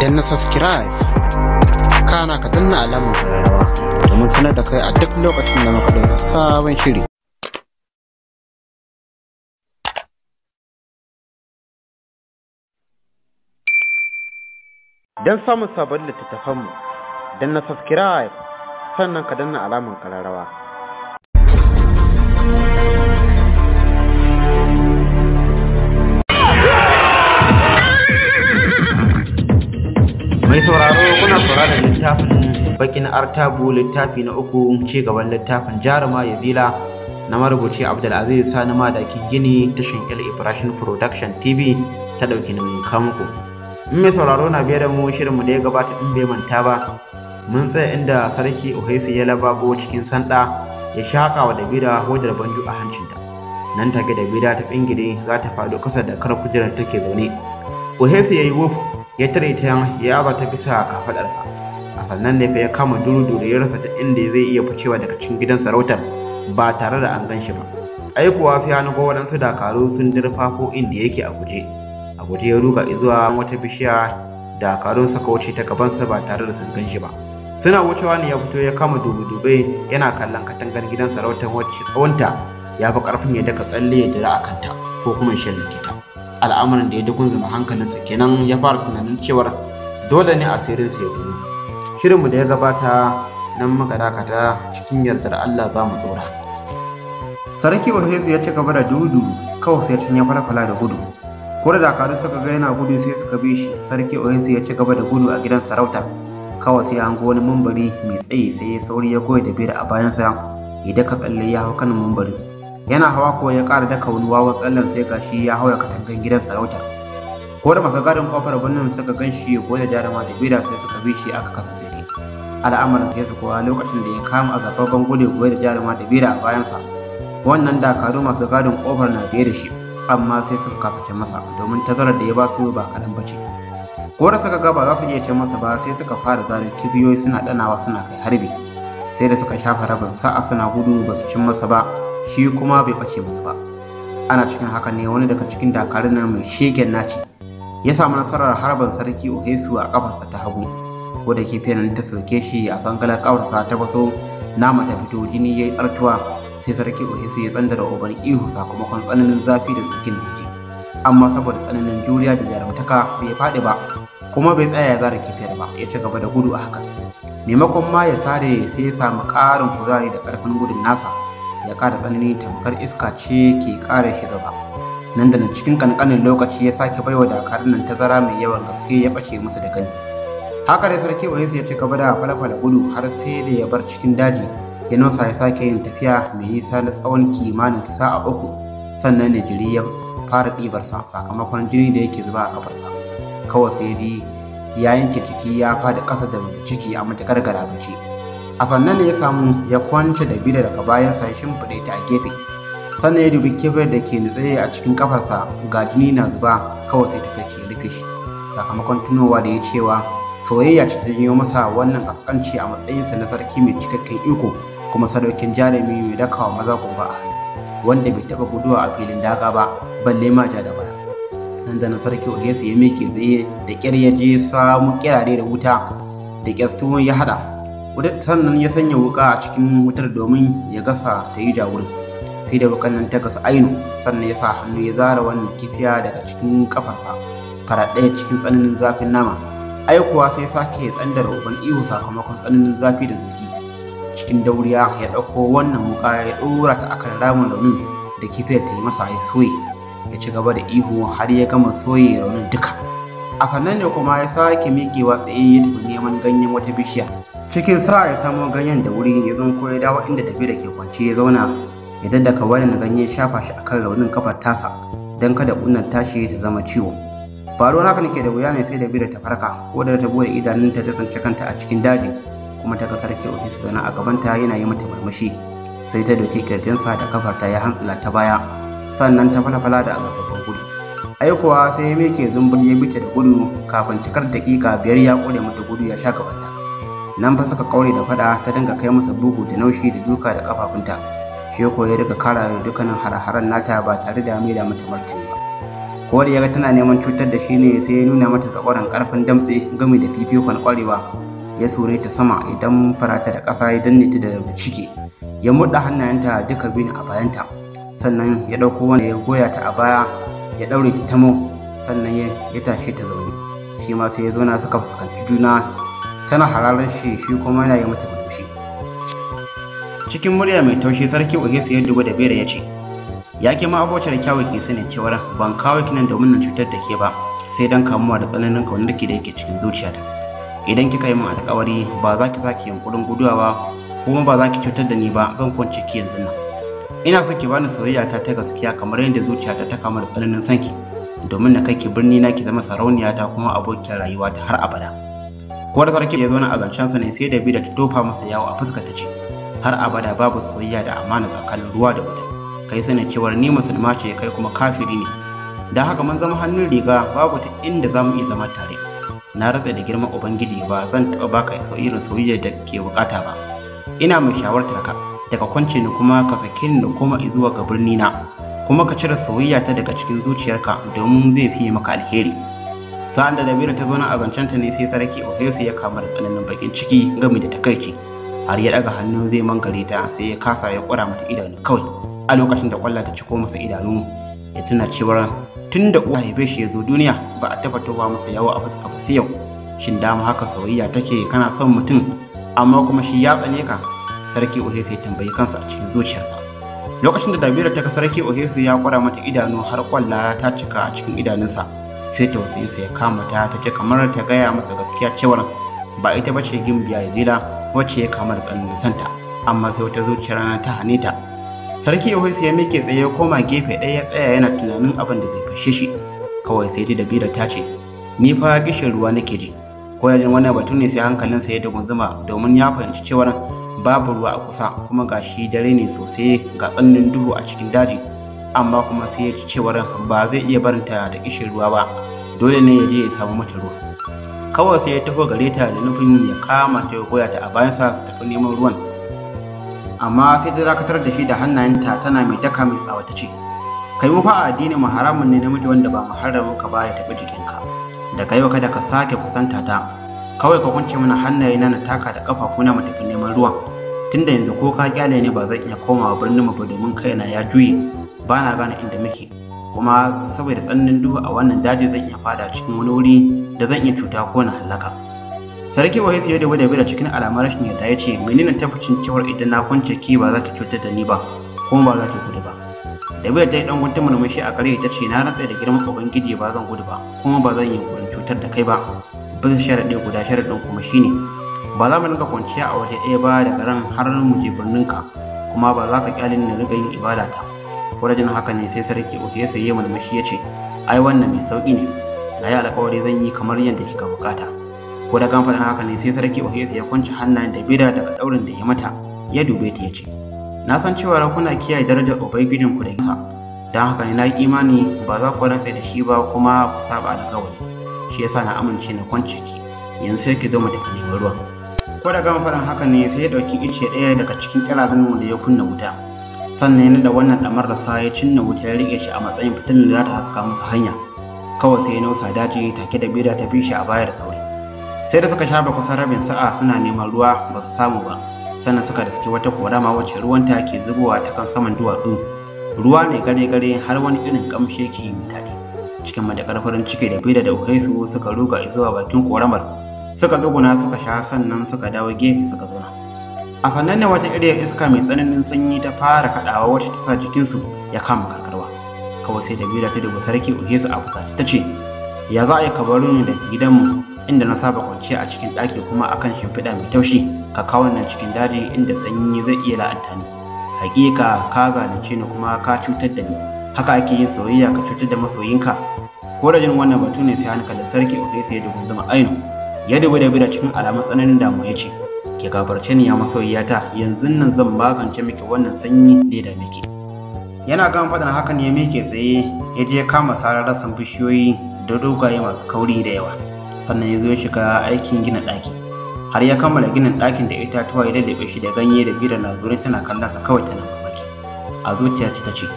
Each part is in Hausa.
na subscribe kana ka danna alamar ƙararrawa domin sanar da kai a duk lokacin da muka ɗauki sabon shiri. Don samun sabon littattafanmu, danna subscribe sannan ka danna alamar ƙararrawa. Mai sauraro kuna sauraron littafin bakin artabu littafi na 3 ci gaban littafin jaruma yazila na marubuci Abdulaziz Sani Madakin Gini tashin El Ibrahim Production TV ta dauki nauyin kamuku. In mai sauraro na biye da mu shirinmu da ya gabata in bai manta ba mun tsaya inda sarki Uhaisu ya lababo cikin sanda ya shaka wa Dabira hodar banjo a hancinta. Nan take Dabira ta bingire za ta faɗo kasa da kar kujerar take zaune. Uhaisu yayi wuf ya tare ta ya yaba ta bisa kafadarsa a sannan ne fa ya kama duru ya rasa ta inda zai iya ficewa daga cikin gidan sarautar ba tare da an gan shi ba. Ai kuwa sai ya nugo waɗansu dakaru sun dirfafo inda yake a guje ya ruga zuwa wata bishiya dakarun saka wuce ta gabansa ba tare da sun gan shi ba. Suna wucewa ne ya fito ya kama dube yana kallon katangar gidan sarautar wacce tsawonta ya fi karfin ya daka tsalle ya dira a kanta ko kuma ya shallake ta. Al'amuran da ya dukun zama hankalinsa kenan ya fara tunanin cewar dole ne asirinsa ya gudu. Shirinmu da ya gabata nan muka dakata cikin yardar Allah za mu dora. Sarki Uhaisu ya ci gaba da dudu kawai sai tun ya falfala da gudu. Ko da dakaru suka ga yana gudu sai suka bi shi. Sarki Uhaisu ya ci gaba da gudu a gidan sarauta. Kawai sai an ga wani mambari mai tsaye sai ya sauri ya goya Dabira a bayansa ya daka tsalle ya hau kan mambari. Yana hawa ko ya ƙara daka wani wawan tsallen sai gashi ya haura katangan gidan sarauta. Ko da masu gadin kofar birnin suka gan shi ko da jaruma Dabira sai suka bi shi aka kasa tsere. Al'amarin sai su kuwa lokacin da ya kama a zababban gudu goye da jaruma Dabira a bayansa. Wannan dakaru masu gadin kofar na biye da shi amma sai suka kasa ce masa domin tazarar da ya ba su ba kaɗan ba ce. Ko da suka ga ba za su iya ce masa ba sai suka fara zarin kibiyoyi suna ɗanawa suna kai harbi. Sai da suka shafa rabin sa'a suna gudu ba su cin masa ba. Shi kuma bai ɓace musu ba. Ana cikin haka ne wani daga cikin dakarun nan mai shegen naci ya samu nasarar harban sarki Uhaisu a kafarsa ta hagu. Ko da kifiyar nan ta soke shi a sangalar kafarsa ta baso nama ta fito jini yayi tsartuwa sai sarki Uhaisu ya tsandara uban ihu sakamakon tsananin zafi da tsukin da ji. Amma saboda tsananin juriya da jarumtaka bai faɗi ba kuma bai tsaya ya zara kifiyar ba ya ci gaba da gudu a haka. Maimakon ma ya sare sai ya samu ƙarin kuzari da ƙarfin gudun nasa. Ya ƙara tsanani tamkar iska ce ke ƙara shi gaba. Nan da nan cikin ƙanƙanin lokaci ya sake baiwa dakarun nan tazara mai yawan gaske ya ɓace musu da gani. Haka dai sarki Uhaisu ya ci gaba da falfala gudu har sai da ya bar cikin daji ya nosa ya sake yin tafiya mai nisa na tsawon kimanin sa'a 3 sannan da jiri ya fara ɗibarsa sakamakon jini da yake zuba a kafarsa. Kawai sai dai ya yanke jiki ya fada ƙasa da ciki a matuƙar galabace. A sannan ne ya samu ya kwance Dabira daga bayansa ya shimfiɗe ta a gefe sannan ya dubi kifar da ke nutsaye a cikin kafarsa ga jini na zuba kawai sai ta ya rufe shi sakamakon tunowa da ya cewa soyayya ce ta janyo masa wannan kaskanci a matsayinsa na sarki mai cikakken iko kuma sadaukin jarumi mai dakawa maza gumba a hannu wanda bai taɓa guduwa a filin daga ba balle ma ja da baya. Nan da na sarki Uhaisu ya miƙe tsaye da ƙyar ya je samu kirare da wuta da ƙyastuwan ya haɗa sannan ya sanya wuka a cikin wutar domin ya gasa ta yi jawurin sai da wukan nan ta gasa ainu sannan ya sa hannu ya zara wannan kifiya daga cikin kafarsa fara ɗaya cikin tsananin zafin nama. Ai kuwa sai sake tsandar uban ihu sakamakon tsananin zafi da zugi. Cikin dauriya ya ɗauko wannan wuka ya ɗora ta akan ramin raunin da kifiyar ta yi masa ya soye ya ci gaba da ihu har ya gama soye raunin duka. A sannan ne kuma ya sake miƙewa tsaye ya tafi neman ganyen wata bishiya. Cikin sa'a ya samo ganyen da wuri ya zo ko ya dawo inda Dabira ke kwance ya zauna ya daddaka wannan ganye shafa shi akan raunin kafar tasa don kada kunnan tashi ta zama ciwo. Faruwar haka nake da wuya ne sai Dabira ta farka ko da ta bude idanunta ta tsinci kanta a cikin daji kuma ta ga sarki Uhaisu zaune a gabanta yana yi mata murmushi sai ta doki kirjinsa da kafarta ya hantsila ta baya sannan ta falfala da agabban gudu. Ai kuwa sai ya miƙe zumbur ya bi ta da gudu kafin cikar daƙiƙa 5 ya kore mata gudu ya sha gabanta. Nan fa suka kaure da fada ta dinga kai masa bugu da naushi da duka da kafafunta. Shi ko ya riga kara da dukkanin hare-haren nata ba tare da mai da mata martani ba. ko da ya ga tana neman cutar da shi ne sai ya nuna mata tsakoran karfin damtse gami da fifikon kwarewa, ya sure ta sama idan farata da ƙasa ya danne ta da ciki, ya murɗa hannayenta duka biyu a bayanta, sannan ya ɗauko wanda ya goya ta a baya ya ɗaure ta tamo, sannan ya tashe ta zaune. Shi ma sai ya zauna suka fuskanci juna, tana hararar shi kuma yana yi mata murmushi. Cikin murya mai taushi sarki Ohesu ya duba Dabira ya ce, ya ke ma abokiyar kyawu ke sanin cewar ban kawo ki nan domin na cutar da ke ba, sai dan kamuwa da tsananin kaunar da yake cikin zuciyata. Idan kika yi min alƙawari ba za ki sake yunkurin guduwa ba, kuma ba za ki cutar da ni ba, zan kwance ki yanzu nan. Ina so ki bani soyayya ta gaskiya kamar yadda zuciyata ta kama da tsananin sanki, domin na kai ki birni na ki zama sarauniya ta kuma abokiyar rayuwa ta har abada. Ko da sarki ya zo na azancensa ne sai Dabira ta tofa masa yawo a fuska ta ce, har abada babu soyayya da amana tsakanin ruwa da wuta. Kai sanin cewar ni musulma ce kai kuma kafiri ne, da haka mun zama hannun riga, babu ta inda za mu iya zama tare. Na ratsa da girman Ubangiji ba zan taɓa baka irin soyayya da ke bukata ba. Ina mai shawartar ka daga kwance ni kuma ka sake ni da koma zuwa ga birni na, kuma ka cire soyayya ta daga cikin zuciyarka domin zai fiye maka alheri. Sa'an da Dabira ta zo na azancenta ne sai sarki Ohesu ya kama da tsananin bakin ciki game da takaici, har ya daga hannu zai mangare ta sai ya kasa ya kura mata idanu kawai. A lokacin da kwalla ta ciko masa idanu, ya tuna cewar tun da uwa haife shi ya zo duniya ba a taba tofa masa yawo a fuska ba sai yau. Shin dama haka soyayya take, kana son mutum amma kuma shi ya tsane ka? Sarki Ohesu ya tambayi kansa a cikin zuciyarsa. Lokacin da Dabira ta ga sarki Ohesu ya kwara mata idanu har kwalla ta cika a cikin idanunsa, sai tausayinsa ya kama ta ce kamar ta gaya masa gaskiya cewar ba ita bace Gimbiya Yazila wacce ya kama da tsananin santa, amma sai wata zuciyar ta hane ta. Sarki Ohesu ya miƙe tsaye ya koma gefe ɗaya ya tsaya yana tunanin abin da zai fashe shi. Kawai sai dai Dabira ta ce, ni fa kishin ruwa nake ji. Ko yajin wannan batu ne sai hankalinsa ya dugunzuma, domin ya fahimci cewar babu ruwa a kusa, kuma ga shi dare ne sosai ga tsananin duhu a cikin daji, amma kuma sai ya ci cewar ba zai iya barinta da kishin ruwa ba, dole ne ya je ya samu mata ruwa. Kawai sai ya taho gare ta da nufin ya kama ta ya goya ta a bayansa su tafi neman ruwan, amma sai ta dakatar da shi da hannayenta tana mai daka mai tsawata ce, kai mu fa a addinin mu haramun ne namiji wanda ba muharramin ka ba ya taɓa jikinka, daga yau kada ka sake kusanta ta, kawai ka kunce mana hannaye na taka da ƙafafuna mu tafi neman ruwan. Tunda yanzu ko ka kyale ne ba zan iya komawa birnin mu ba domin kaina ya juye, ba na gane inda muke, kuma saboda tsananin duhu a wannan daji zan iya fada cikin wani wuri da zan iya cuta ko na halaka. Sarki Ohesu ya dubi Dabira cikin alamar rashin yarda ya ce, menene tabbacin cewar idan na kwance ki ba za ki cutar da ni ba, kuma ba za ki gudu ba? Dabira ta yi ɗan guntun murmushi a kare ta ce, na rantsa da girman Ubangiji ba zan gudu ba, kuma ba zan yi gurin cutar da kai ba. Bisa sharaɗi guda, sharaɗin kuma shine ba za mu rinka kwanciya a waje ɗaya ba daga ran har mu je birninka, kuma ba za ka kyale ni na riga yin ibada ta. Kurajin haka ne sai sarki Ohesu ya murmushi ya ce, ai wannan mai sauƙi ne, na yi alƙawari zan yi kamar yadda kika bukata. Ko da kan faɗin haka ne sai sarki Ohesu ya kwanci hannayen Dabira daga ɗaurin da ya mata, ya dube ta ya ce, na san cewa kuna kiyaye darajar Ubangijinku da yasa, don haka ne na yi imani ba za ku rantse da shi ba kuma ku saba alƙawari, shi yasa na amince na kwance ki, yanzu sai ki zo mu tafi neman ruwa. Ko da gama faɗin haka ne sai ya ɗauki ice ɗaya daga cikin ƙirarin da ya kunna wuta, sannan ya naɗa wannan ɗamar da sa ya cinna wuta ya riƙe shi a matsayin fitilin da za ta haska masa hanya. Kawai sai ya nausa daji take Dabira ta bi shi a baya da sauri. Sai da suka shafa kusan rabin sa'a suna neman ruwa ba su samu ba, sannan suka riski wata korama wacce ruwanta ke zubowa ta kan saman duwatsu. Ruwa ne gare-gare har wani irin ƙamshi yake mai daɗi. Cikin madaƙar farin ciki Dabira da Ohesu suka ruga zuwa bakin koramar, suka tsuguna suka sha sannan suka dawo gefe suka zauna. A sannan ne wata iriyar iska mai tsananin sanyi ta fara kaɗawa wacce ta sa jikinsu ya kama karkarwa. Kawai sai Dabira ta dubi sarki Ohesu a fusace ta ce, ya za a yi ka baro ni daga gidanmu inda na saba kwanciya a cikin ɗaki kuma akan shimfiɗa mai taushi, ka kawo nan cikin daji inda sanyi zai iya la'anta ni. Hakika ka zalunce ni kuma ka cutar da ni, haka ake yin soyayya ka cutar da masoyinka? Ko da jin wannan batu ne sai hankalin sarki Ohesu ya dubi zama ainu, ya dubi Dabira cikin alamun tsananin damuwa ya ce, ki gafarce ni ya masoyiyata, yanzu nan zan magance miki wannan sanyi da ya dame ki. Yana gama faɗin hakan ya miƙe tsaye ya je ya kama sarar rassan bishiyoyi da dogaye masu kauri da yawa, sannan ya zo ya shiga aikin gina ɗaki. Har ya kammala ginin ɗakin da itatuwa ya daɗaɓe shi da ganye. Dabira na zaune tana kallon sa kawai tana mamaki. A zuciyarta ta ce,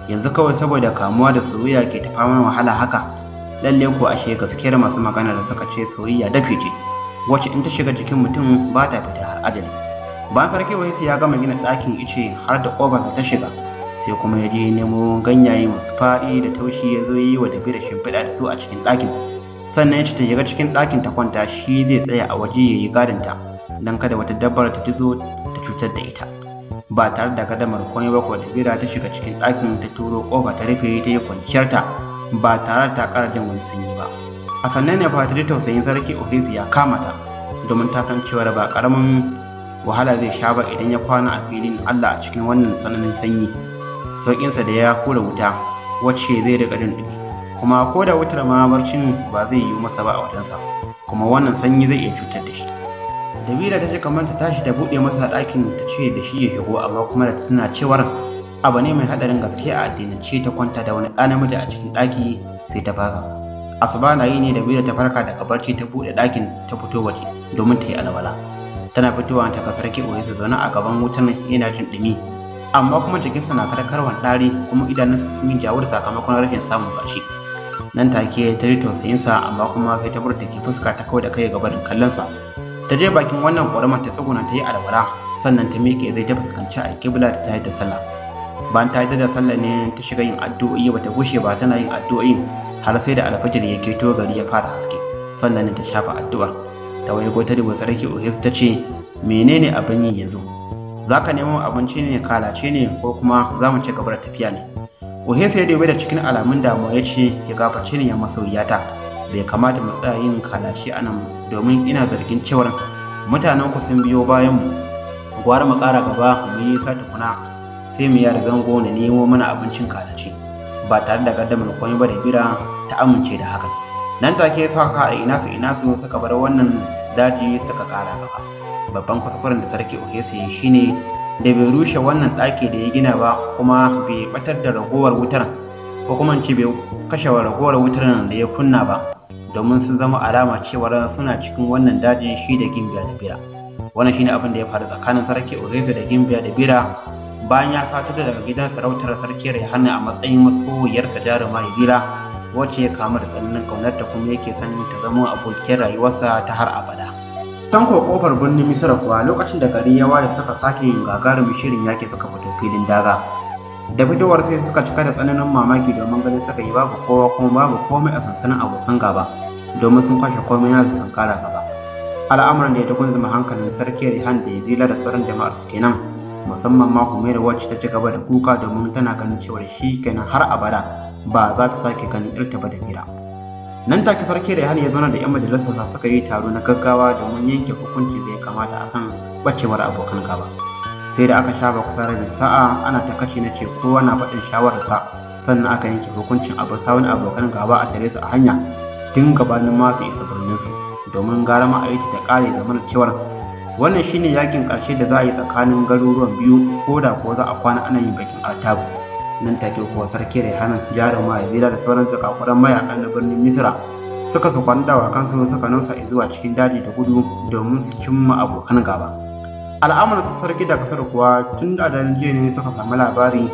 yanzu kawai saboda kamuwa da soyayya ke ta faman wahala haka. Lalle ko ashe gaskiyar masu magana da suka ce soyayya dafi ce wacce in ta shiga jikin mutum ba ta fita har ajali. Bayan sarki Ohisu ya gama gina ɗakin ice har da ƙofarsa ta shiga, sai kuma ya je nemo ganyaye masu faɗi da taushi ya zo yi wa Dabira shimfiɗa da su a cikin ɗakin. Sannan ya ce ta shiga cikin ɗakin ta kwanta, shi zai tsaya a waje ya yi gadinta don kada wata dabbar ta zo ta cutar da ita. Ba tare da gadamar komai ba ko Dabira ta shiga cikin ɗakin ta turo ƙofa ta rufe ta yi kwanciyarta ba tare da ta ƙara jin wani sanyi ba. A sannan ne fa ta ji tausayin sarki Ohisu ya kama ta, domin ta san cewa ba ƙaramin wahala zai sha ba idan ya kwana a filin Allah a cikin wannan tsananin sanyi. Sauƙinsa da ya hura wuta wacce zai riƙa jin ɗumi, kuma ko da wutar ma barcin ba zai yi masa ba a wajensa, kuma wannan sanyi zai iya cutar da shi. Dabira ta ji kamar ta tashi ta buɗe masa ɗakin ta ce da shi ya shigo, amma kuma da tana cewar abu ne mai haɗarin gaske a addinance ta kwanta da wani ɗa namiji a cikin ɗaki sai ta fasa. Asuba na yi ne Dabira ta farka daga barci ta buɗe ɗakin ta fito waje domin ta yi alwala. Tana fitowa ta ga sarki Ohisu zaune a gaban wutan yana jin ɗumi, amma kuma jikinsa na karkarwan ɗari kuma idanunsa sun yi jawur sakamakon rashin samun barci. Nan take ta ji tausayinsa, amma kuma sai ta burtake fuska ta kawai da kai gabanin kallonsa. Ta je bakin wannan ƙoramar ta tsuguna ta yi alwala, sannan ta miƙe zai ta fuskanci alƙibla da ta yi da sallah. Bayan ta yi da sallah ne ta shiga yin addu'o'i, bata gushe ba tana yin addu'o'in har sai da alfajir ya keto gari ya fara haske, sannan ta shafa addu'ar. Ta waigo ta duba sarki Ohisu ta ce, menene abin yi yanzu? Za ka nemo abinci ne, kalace ne, ko kuma za mu ci gaba da tafiya ne? Ohisu ya dubi da cikin alamun damuwa ya ce, ya gafarce ni ya masoyiyata, bai kamata mu tsaya yin kalace a nan domin ina zargin cewar mutanen ku sun biyo bayan mu. Gwara mu ƙara gaba mu yi sa tukuna sai mu yara zango na nemo mana abincin kalace. Ba tare da gaddamar komai ba Dabira ta amince da hakan. Nan take suka a inasu suka bar wannan daji suka ƙara gaba. Babban kuskuren da sarki Ohisu ya shine da bai rushe wannan ɗaki da ya gina ba, kuma bai batar da ragowar wutar, ko kuma ce bai kashe ragowar wutar da ya kunna ba, domin sun zama alama cewar suna cikin wannan daji shi da Gimbiya Dabira. Wannan shine abin da ya faru tsakanin sarki Ohisu da Gimbiya Dabira bayan ya fito daga gidan sarautar sarki Raihan a matsayin masoyiyarsa Jaruma Yazila, wacce ya kama da tsananin ƙaunarta kuma yake son ta zama abokin rayuwarsa ta har abada. Tanko kofar birnin Misra kuwa lokacin da gari ya waye suka sake yin gagarumin shirin yaki suka fito filin daga. Da fitowar sai suka cika da tsananin mamaki domin ganin suka yi babu kowa kuma babu komai a sansanin abokan gaba, domin sun kwashe komai nasu sun kara gaba. Al'amuran da ya dugunzuma hankalin sarki Raihan da Yazila da sauran jama'ar su kenan, musamman ma Humaira wacce ta ci gaba da kuka domin tana ganin cewa shi kenan har abada ba za ta sake ganin irta ba Dabira. Nan take sarki Raihan ya zauna da 'yan majalisarsa suka yi taro na gaggawa domin yanke hukunci da ya kamata akan bacewar abokan gaba. Sai da aka shafa kusa rabin sa'a ana ta kace na ce kowa na faɗin shawararsa, sannan aka yanke hukuncin abu sawun abokan gaba a tare su a hanya tun gabanin masu isa birninsu, domin gara ma aiki ta ƙare zamana cewar wannan shine yakin ƙarshe da za a yi tsakanin garuruwan biyu, ko da ko za a kwana ana yin bakin artabu. Nan take kuwa sarki Raihan, Jaruma Yazila da sauran zakakuran mayakan na birnin Misra suka su kwana dawakansu suka nausa zuwa cikin daji da gudu domin su cimma abokan gaba. Al'amuran su sarki da kasar kuwa tun da daren jiya ne suka samu labari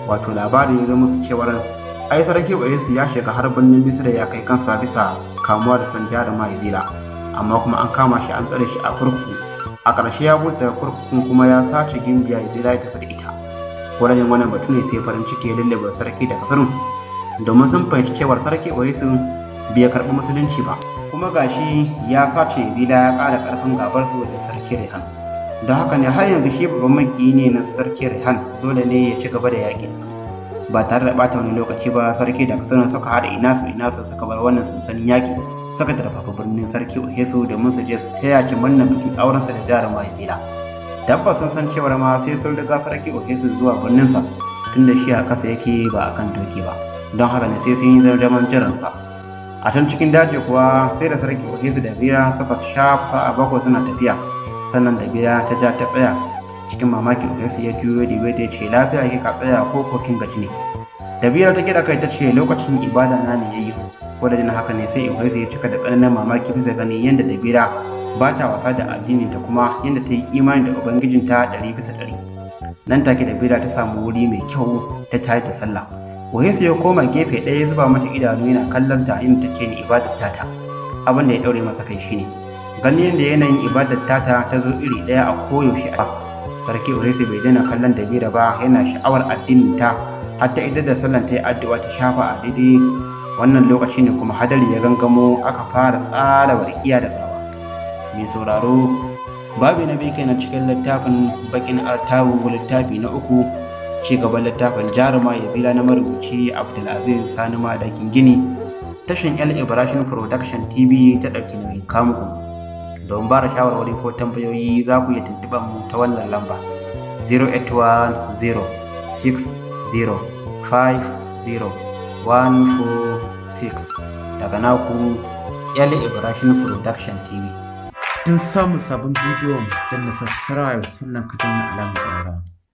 ya zo musu cewar ai sarki Ohisu ya shiga har birnin Misra ya kai kansa bisa kamuwa da san Jaruma Yazila, amma kuma an kama shi an tsare shi a kurkuku. A ƙarshe ya gudu daga kurkukun kuma ya sace Gimbiya Yazila ya tafi da ita. Korajin wannan batu ne sai farin ciki ya lullube sarki da kasar, domin sun fahimci cewar sarki Ohisu bai karɓi musulunci ba, kuma gashi ya sace Yazila ya ƙara ƙarfin gabarsu da sarki Raihan. Don haka ne har yanzu shi babban maki ne na sarki Raihan, dole ne ya ci gaba da yaƙi da su. Ba tare da ɓata wani lokaci ba sarki da kasar suka haɗa inasu suka bar wannan sansanin yaƙi, suka tarfafa birnin sarki Ohisu domin su je su taya shi murnar bikin aurensa da Jaruma Yazila. Tabbas sun san cewar ma sai sun riga sarki Ohisu zuwa birninsa, tunda shi a ƙasa yake ba a kan doki ba, don haka ne sai sun yi zaman jiransa. A can cikin daji kuwa sai da sarki Ohisu da Dabira suka sha sa'a bakwai suna tafiya, sannan Dabira ta ja ta tsaya. Cikin mamaki Ohisu ya juyo da ya ce, lafiya kika tsaya ko kin gaji ne? Dabira ta kiɗa kai ta ce, lokacin ibada na ne yayi. Ko da jin haka ne sai Ohisu ya cika da tsananin mamaki bisa ganin yadda Dabira ba ta wasa da addini ta kuma yadda ta yi imani da ubangijinta 100%. Nan take Dabira ta samu wuri mai kyau ta tayi ta sallah, Waisu ya koma gefe ɗaya ya zuba mata idanu yana kallon ta inda take yin ibadar tata. Abin da ya ɗaure masa kai shine ganin yadda yanayin ibadar tata ta zo iri ɗaya a koyaushe a sarki Waisu bai daina kallon Dabira ba, yana sha'awar addinin ta har ta idar da sallan ta yi addu'a ta shafa a daidai wannan lokaci ne kuma hadari ya gangamo aka fara tsara warkiya da tsawa. Mai sauraro, babi na biyu kenan cikin littafin bakin artabu, littafi na 3, ci gaban littafin Jaruma Yazila na marubuci Abdulaziz Sani Madakin Gini. Tashin El Ibrahim Production TV ta ɗauki nauyin kamuku. Don ba da shawarwari ko tambayoyi za ku iya tuntuɓar mu ta wannan lamba 08105050146 daga naku El Ibrahim Production TV. Don samun sabon bidiyon don na subscribe sannan ka danna alamar ƙararrawa.